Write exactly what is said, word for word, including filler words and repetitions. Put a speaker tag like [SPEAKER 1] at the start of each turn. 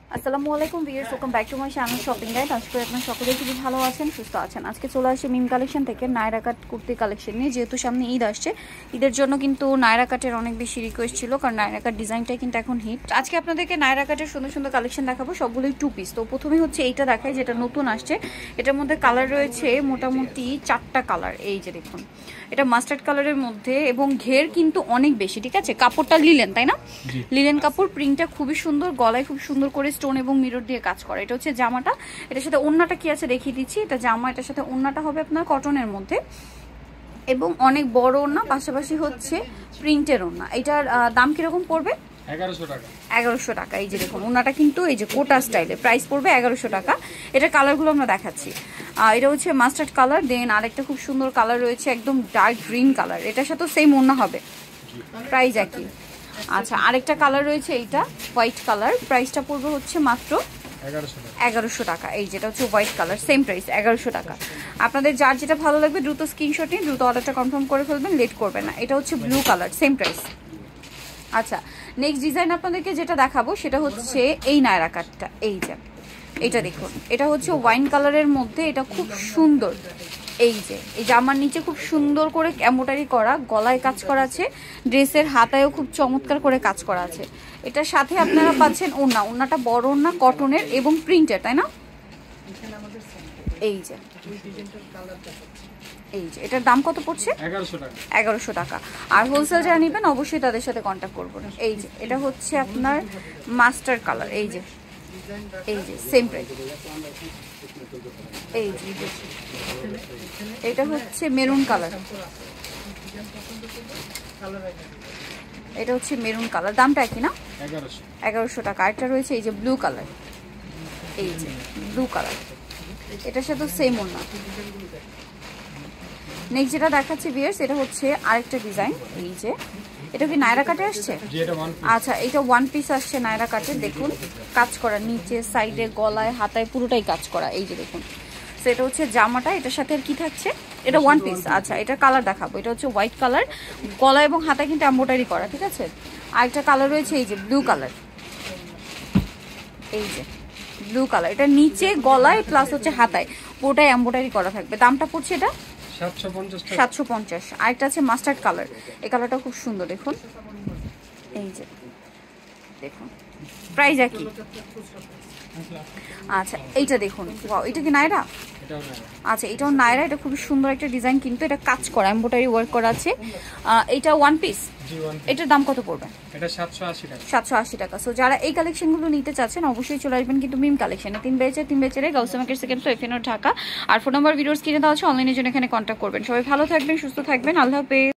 [SPEAKER 1] আসসালামু আলাইকুম viewers, welcome back to my channel shopping guide. আশা করি আপনারা সকলেই খুবই ভালো আছেন, সুস্থ আছেন। আজকে চলে আসি মিম কালেকশন থেকে নায়রাকাট কুর্তি কালেকশন নিয়ে। যেহেতু সামনে ঈদ আসছে, ঈদের জন্য কিন্তু নায়রাকাটের অনেক বেশি রিকোয়েস্ট ছিল, কারণ নায়রাকাট ডিজাইনটাই কিন্তু এখন হিট। আজকে আপনাদেরকে নায়রাকাটের সুন্দর সুন্দর কালেকশন দেখাবো, সবগুলোই টু পিস। তো প্রথমেই হচ্ছে এইটা দেখাই, যেটা নতুন আসছে। এটার মধ্যে কালার রয়েছে মোটামুটি চারটা কালার। এই যে দেখুন, এটা মাস্টার্ড কালারের মধ্যে এবং ঘের কিন্তু অনেক বেশি, ঠিক আছে। কাপড়টা লিলেন, তাই না? লিলেন কাপড়, প্রিন্টটা খুবই সুন্দর, গলায় খুব সুন্দর করে স্টোন এবং মিরর দিয়ে কাজ করা। এটা হচ্ছে জামাটা, এটার সাথে ওড়নাটা কি আছে দেখিয়ে দিচ্ছি। এটা জামা, এটার সাথে ওড়নাটা হবে আপনার কটনের মধ্যে এবং অনেক বড় ওড়না, পাশাপাশি হচ্ছে প্রিন্টের ওড়না। এটার দাম কিরকম পড়বে? এগারোশো টাকা। এগারোশো টাকা। এই যে দেখুন, ওড়নাটা কিন্তু এই যে কোটা স্টাইলে, প্রাইস পড়বে এগারোশো টাকা। এটার কালারগুলো আমরা দেখাচ্ছি। এটা হচ্ছে মাস্টার্ড কালার, দেন আরেকটা খুব সুন্দর কালার রয়েছে একদম ডার্ক গ্রিন কালার, এটার সাথেও সেম ওড়না হবে, প্রাইস একই। আচ্ছা, আরেকটা কালার রয়েছে এইটা হোয়াইট কালার, প্রাইসটা পড়বে হচ্ছে মাত্র এগারোশো টাকা। এই যেটা হচ্ছে হোয়াইট কালার, সেম প্রাইস এগারোশো টাকা। আপনাদের যার যেটা ভালো লাগবে দ্রুত স্ক্রিনশট নিয়ে দ্রুত অর্ডারটা কনফার্ম করে ফেলবেন, লেট করবেন না। এটা হচ্ছে ব্লু কালার, সেম প্রাইস। আচ্ছা, নেক্সট ডিজাইন আপনাদেরকে যেটা দেখাবো সেটা হচ্ছে এই নায়রাকাটটা। এই যে এটা দেখুন, এটা হচ্ছে ওয়াইন কালারের মধ্যে, এটা খুব সুন্দর। এই যে এই জামার নিচে খুব সুন্দর করে এমব্রয়ডারি করা, গলায় কাজ করা আছে, ড্রেসের হাতায়ও খুব চমৎকার করে কাজ করা আছে। এটার সাথে আপনারা পাচ্ছেন ওড়না, ওড়নাটা বড় ওড়না, কটনের এবং প্রিন্টের, তাই না? এই যে এই যে এটার দাম কত পড়ছে? এগারোশো টাকা। এগারোশো টাকা। আর হোলসেল যারা নেবেন অবশ্যই তাদের সাথে কন্ট্যাক্ট করবেন। এই যে এটা হচ্ছে আপনার মাস্টার কালার, এই যে এই যে সেম প্রাইস। এই যে এটা হচ্ছে মেরুন কালার, এটা হচ্ছে মেরুন কালার, দামটা একই না? এগারোশো টাকা। আরেকটা রয়েছে এই যে ব্লু কালার, এই যে ব্লু কালার, এটার সাথে সেম ওড়না। নেক্সট যেটা দেখাচ্ছি ভিউয়ার্স, এটা হচ্ছে আরেকটা ডিজাইন। এই যে এটা কি নায়রাকাটে আসছে? আচ্ছা, এটা ওয়ান পিস আসছে নায়রাকাটে। দেখুন কাজ করা, নিচে সাইডে গলায় হাতায় পুরোটাই কাজ করা। এই যে দেখুন, তো এটা হচ্ছে জামাটা, এটার সাথে আর কি থাকছে? এটা ওয়ান পিস। আচ্ছা, এটা কালার দেখাবো। এটা হচ্ছে হোয়াইট কালার, গলা এবং হাতায় কিন্তু এমব্রয়ডারি করা, ঠিক আছে। আরেকটা কালার রয়েছে এই যে ব্লু কালার, এই যে ব্লু কালার, এটা নিচে গলায় প্লাস হচ্ছে হাতায় পুরোটাই এমব্রয়ডারি করা থাকবে। দামটা পড়ছে এটা সাতশো পঞ্চাশ। আরেকটা আছে মাস্টার্ড কালার, এই কালারটা খুব সুন্দর, দেখুন। এই যে দেখুন, প্রাইস একই। আচ্ছা, এইটা দেখুন, ওয়াও, এটা কি নায়রা? আচ্ছা, এটাও নায়রা, এটা খুব সুন্দর একটা ডিজাইন, কিন্তু এটা কাজ করা, এমব্রয়ডারি ওয়ার্ক করা আছে। এটা ওয়ান পিস, এটার দাম কত পড়বে? এটা সাতশো আশি টাকা। সাতশো আশি টাকা। সো যারা এই কালেকশনগুলো নিতে চাচ্ছেন অবশ্যই চলে আসবেন কিন্তু মিম কালেকশনে, তিন বেচে তিন বেচে গাউসিয়া মার্কেট সেকেন্ড ফ্লোর, এফএনও ঢাকা। আর ফোন নাম্বার ভিডিওস কিনে দেওয়া আছে, অনলাইনের জন্য এখানে কন্ট্যাক্ট করবেন। সবাই ভালো থাকবেন, সুস্থ থাকবেন, আল্লাহ হাফেজ।